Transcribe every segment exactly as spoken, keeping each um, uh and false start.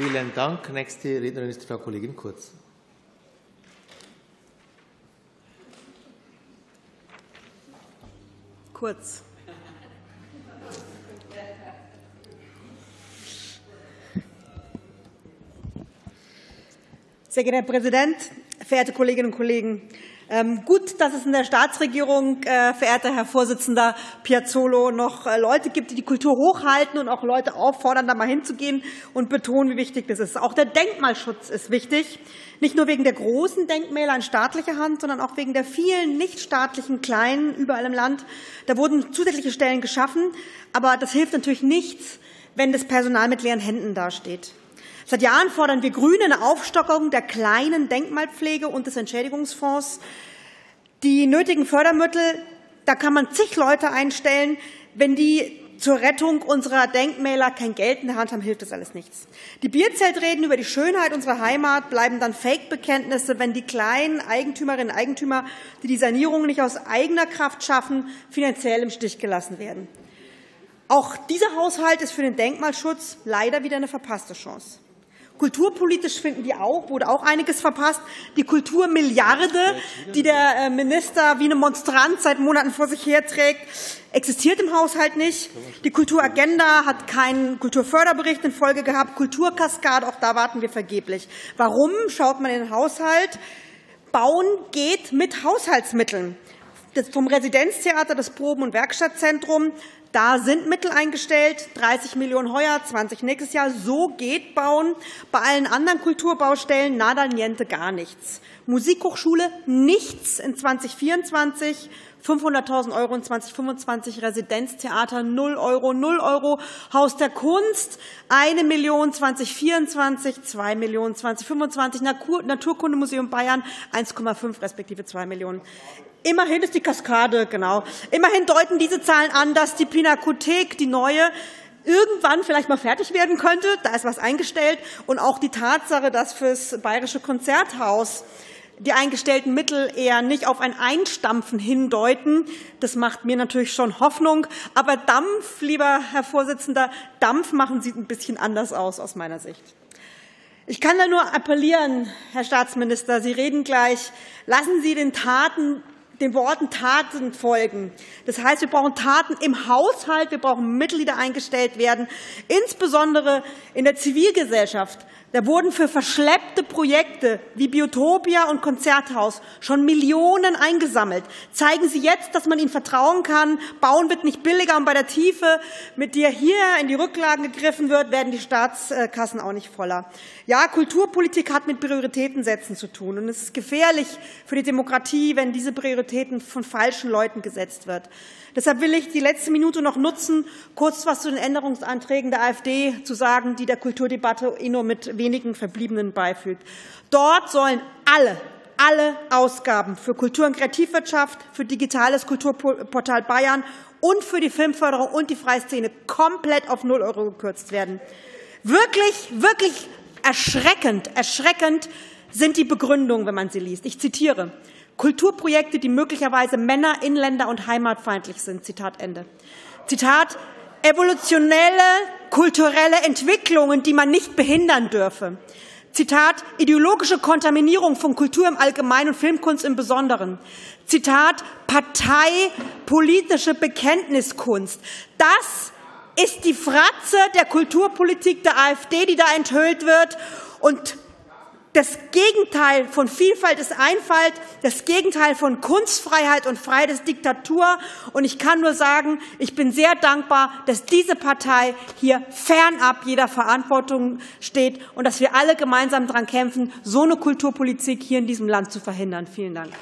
Vielen Dank. Nächste Rednerin ist Frau Kollegin Kurz. Kurz. Sehr geehrter Herr Präsident, verehrte Kolleginnen und Kollegen! Ähm, gut, dass es in der Staatsregierung, äh, verehrter Herr Vorsitzender Piazzolo, noch äh, Leute gibt, die die Kultur hochhalten und auch Leute auffordern, da mal hinzugehen und betonen, wie wichtig das ist. Auch der Denkmalschutz ist wichtig, nicht nur wegen der großen Denkmäler in staatlicher Hand, sondern auch wegen der vielen nichtstaatlichen kleinen überall im Land. Da wurden zusätzliche Stellen geschaffen, aber das hilft natürlich nichts, wenn das Personal mit leeren Händen dasteht. Seit Jahren fordern wir Grüne eine Aufstockung der kleinen Denkmalpflege und des Entschädigungsfonds. Die nötigen Fördermittel, da kann man zig Leute einstellen. Wenn die zur Rettung unserer Denkmäler kein Geld in der Hand haben, hilft das alles nichts. Die Bierzeltreden über die Schönheit unserer Heimat bleiben dann Fake-Bekenntnisse, wenn die kleinen Eigentümerinnen und Eigentümer, die die Sanierung nicht aus eigener Kraft schaffen, finanziell im Stich gelassen werden. Auch dieser Haushalt ist für den Denkmalschutz leider wieder eine verpasste Chance. Kulturpolitisch finden wir auch, wurde auch einiges verpasst. Die Kulturmilliarde, die der Minister wie eine Monstranz seit Monaten vor sich herträgt, existiert im Haushalt nicht. Die Kulturagenda hat keinen Kulturförderbericht in Folge gehabt. Kulturkaskade, auch da warten wir vergeblich. Warum? Schaut man in den Haushalt. Bauen geht mit Haushaltsmitteln. Das vom Residenztheater, das Proben- und Werkstattzentrum, da sind Mittel eingestellt, dreißig Millionen heuer, zwanzig nächstes Jahr. So geht Bauen. Bei allen anderen Kulturbaustellen nada, niente, gar nichts. Musikhochschule nichts in zweitausendvierundzwanzig, fünfhunderttausend Euro in zweitausendfünfundzwanzig, Residenztheater null Euro, null Euro, Haus der Kunst eine Million zweitausendvierundzwanzig, zwei Millionen zweitausendfünfundzwanzig, Naturkundemuseum Bayern eins Komma fünf respektive zwei Millionen. Immerhin ist die Kaskade, genau. Immerhin deuten diese Zahlen an, dass die Pinakothek, die neue, irgendwann vielleicht mal fertig werden könnte. Da ist was eingestellt. Und auch die Tatsache, dass fürs Bayerische Konzerthaus die eingestellten Mittel eher nicht auf ein Einstampfen hindeuten. Das macht mir natürlich schon Hoffnung. Aber Dampf, lieber Herr Vorsitzender, Dampf machen sieht ein bisschen anders aus, aus meiner Sicht. Ich kann da nur appellieren, Herr Staatsminister, Sie reden gleich, lassen Sie den Taten den Worten Taten folgen. Das heißt, wir brauchen Taten im Haushalt, wir brauchen Mittel, die da eingestellt werden, insbesondere in der Zivilgesellschaft. Da wurden für verschleppte Projekte wie Biotopia und Konzerthaus schon Millionen eingesammelt. Zeigen Sie jetzt, dass man Ihnen vertrauen kann. Bauen wird nicht billiger, und bei der Tiefe, mit der hier in die Rücklagen gegriffen wird, werden die Staatskassen auch nicht voller. Ja, Kulturpolitik hat mit Prioritätensetzen zu tun. Und es ist gefährlich für die Demokratie, wenn diese Prioritäten von falschen Leuten gesetzt wird. Deshalb will ich die letzte Minute noch nutzen, kurz etwas zu den Änderungsanträgen der AfD zu sagen, die der Kulturdebatte eh nur mit wenigen Verbliebenen beifügt. Dort sollen alle, alle Ausgaben für Kultur- und Kreativwirtschaft, für digitales Kulturportal Bayern und für die Filmförderung und die Freiszene komplett auf null Euro gekürzt werden. Wirklich, wirklich erschreckend, erschreckend sind die Begründungen, wenn man sie liest. Ich zitiere: Kulturprojekte, die möglicherweise männer-, inländer- und heimatfeindlich sind. Zitat Ende. Zitat: evolutionelle, kulturelle Entwicklungen, die man nicht behindern dürfe. Zitat: ideologische Kontaminierung von Kultur im Allgemeinen und Filmkunst im Besonderen. Zitat: parteipolitische Bekenntniskunst. Das ist die Fratze der Kulturpolitik der AfD, die da enthüllt wird. Und das Gegenteil von Vielfalt ist Einfalt, das Gegenteil von Kunstfreiheit und Freiheit ist Diktatur. Und ich kann nur sagen, ich bin sehr dankbar, dass diese Partei hier fernab jeder Verantwortung steht und dass wir alle gemeinsam daran kämpfen, so eine Kulturpolitik hier in diesem Land zu verhindern. Vielen Dank.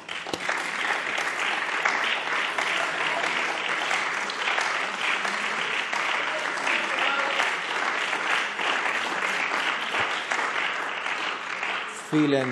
Vielen